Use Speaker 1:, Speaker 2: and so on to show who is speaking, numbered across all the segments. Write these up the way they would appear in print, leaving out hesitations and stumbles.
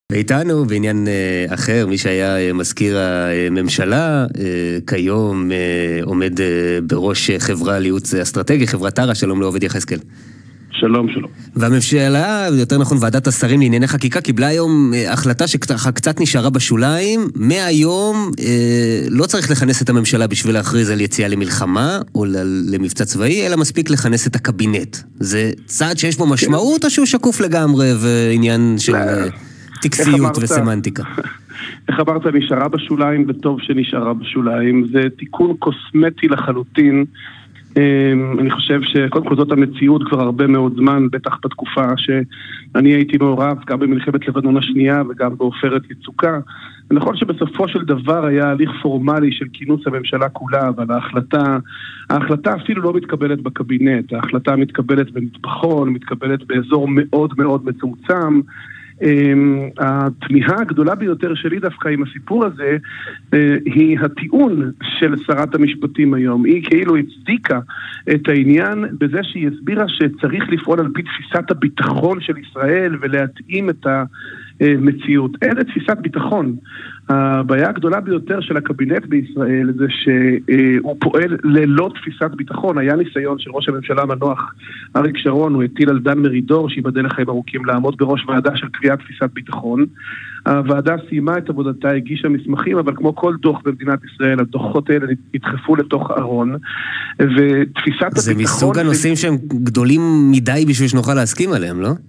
Speaker 1: ואיתנו בעניין אחר, מי שהיה מזכיר הממשלה, כיום עומד בראש חברה לייעוץ אסטרטגי, חברת טרה. שלום לעובד יחזקאל.
Speaker 2: שלום, שלום.
Speaker 1: והממשלה, יותר נכון ועדת השרים לענייני חקיקה, קיבלה היום החלטה שקצת נשארה בשוליים. מהיום לא צריך לכנס את הממשלה בשביל להכריז על יציאה למלחמה או למבצע צבאי, אלא מספיק לכנס את הקבינט. זה צעד שיש בו משמעות או שהוא שקוף לגמרי ועניין של טקסיות וסמנטיקה?
Speaker 2: איך אמרת, נשארה בשוליים, וטוב שנשארה בשוליים. זה תיקון קוסמטי לחלוטין. אני חושב שקודם כל זאת המציאות כבר הרבה מאוד זמן, בטח בתקופה שאני הייתי מעורב גם במלחמת לבנון השנייה וגם בעופרת יצוקה. נכון שבסופו של דבר היה הליך פורמלי של כינוס הממשלה כולה, אבל ההחלטה אפילו לא מתקבלת בקבינט. ההחלטה מתקבלת במטבחון, מתקבלת באזור מאוד מאוד מצומצם. התמיהה הגדולה ביותר שלי דווקא עם הסיפור הזה היא הטיעון של שרת המשפטים היום. היא כאילו הצדיקה את העניין בזה שהיא הסבירה שצריך לפעול על פי תפיסת הביטחון של ישראל ולהתאים את המציאות. איזה תפיסת ביטחון? הבעיה הגדולה ביותר של הקבינט בישראל זה שהוא פועל ללא תפיסת ביטחון. היה ניסיון של ראש הממשלה המנוח אריק שרון, הוא הטיל על דן מרידור שיבדל לחיים ארוכים לעמוד בראש ועדה של קביעת תפיסת ביטחון. הוועדה סיימה את עבודתה, הגישה מסמכים, אבל כמו כל דוח במדינת ישראל, הדוחות האלה נדחפו לתוך ארון, ותפיסת הביטחון...
Speaker 1: זה מסוג הנושאים שהם גדולים מדי בשביל שנוכל להסכים עליהם, לא?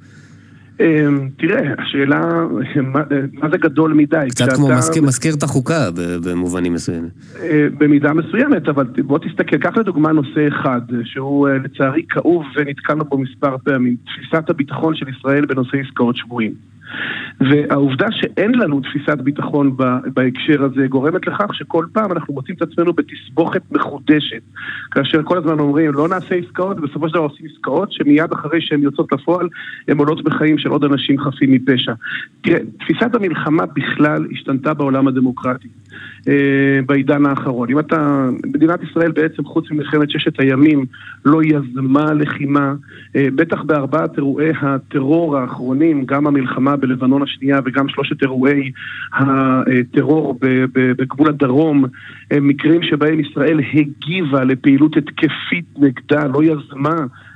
Speaker 2: תראה, השאלה, מה זה גדול מדי?
Speaker 1: קצת כמו מזכיר את החוקה במובנים מסוימים.
Speaker 2: במידה מסוימת, אבל בוא תסתכל, קח לדוגמה נושא אחד, שהוא לצערי כאוב ונתקלנו בו מספר פעמים, תפיסת הביטחון של ישראל בנושא עסקאות שבויים. והעובדה שאין לנו תפיסת ביטחון בהקשר הזה גורמת לכך שכל פעם אנחנו מוצאים את עצמנו בתסבוכת מחודשת, כאשר כל הזמן אומרים לא נעשה עסקאות, ובסופו של דבר עושים עסקאות שמיד אחרי שהן יוצאות לפועל הן עולות בחיים של עוד אנשים חפים מפשע. תראה, תפיסת המלחמה בכלל השתנתה בעולם הדמוקרטי בעידן האחרון. אם מדינת ישראל בעצם חוץ ממלחמת ששת הימים לא יזמה לחימה, בטח בארבעת אירועי הטרור האחרונים, גם המלחמה בלבנון השנייה וגם שלושת אירועי הטרור בגבול הדרום, מקרים שבהם ישראל הגיבה לפעילות התקפית נגדה, לא יזמה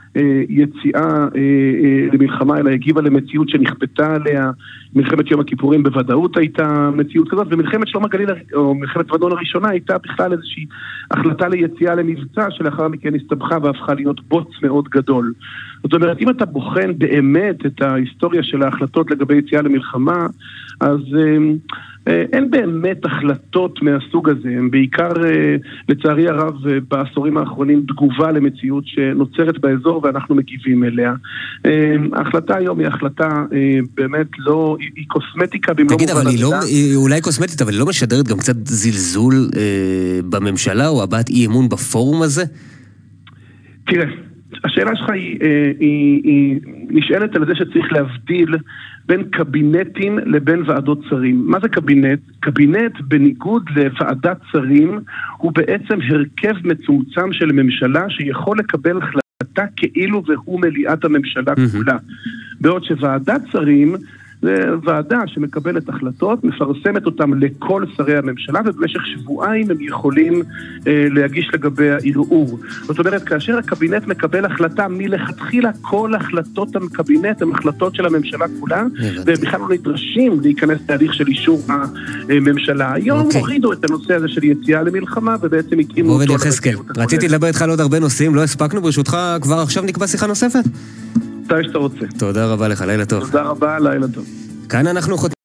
Speaker 2: יציאה למלחמה, אלא הגיבה למציאות שנכפתה עליה. מלחמת יום הכיפורים בוודאות הייתה מציאות כזאת, ומלחמת שלום הגליל או מלחמת לבנון הראשונה הייתה בכלל איזושהי החלטה ליציאה למבצע שלאחר מכן הסתבכה והפכה להיות בוץ מאוד גדול. זאת אומרת, אם אתה בוחן באמת את ההיסטוריה של ההחלטות לגבי יציאה למלחמה, אז אין באמת החלטות מהסוג הזה. הם בעיקר, לצערי הרב, בעשורים האחרונים תגובה למציאות שנוצרת באזור ואנחנו מגיבים אליה. ההחלטה היום היא החלטה באמת לא, היא קוסמטיקה במלוא
Speaker 1: תגיד, אבל היא אולי קוסמטית, אבל היא לא משדרת גם קצת זלזול בממשלה או הבעת אי אמון בפורום הזה?
Speaker 2: תראה, השאלה שלך היא נשאלת על זה שצריך להבדיל בין קבינטים לבין ועדות שרים. מה זה קבינט? קבינט בניגוד לוועדת שרים הוא בעצם הרכב מצומצם של ממשלה שיכול לקבל החלטה כאילו והוא מליאת הממשלה כולה. בעוד שוועדת שרים זה ועדה שמקבלת החלטות, מפרסמת אותם לכל שרי הממשלה, ובמשך שבועיים הם יכולים להגיש לגבי הערעור. זאת אומרת, כאשר הקבינט מקבל החלטה, מלכתחילה כל החלטות הקבינט הן החלטות של הממשלה כולה, והם בכלל לא נדרשים להיכנס להליך של אישור הממשלה. היום הורידו את הנושא הזה של יציאה למלחמה, ובעצם הקימו אותו...
Speaker 1: עובד יחזקאל, רציתי לדבר איתך על עוד הרבה נושאים, לא הספקנו, ברשותך כבר עכשיו נקבע שיחה נוספת?
Speaker 2: מתי שאתה רוצה.
Speaker 1: תודה רבה לך, לילה טוב.
Speaker 2: תודה רבה, לילה טוב.
Speaker 1: כאן אנחנו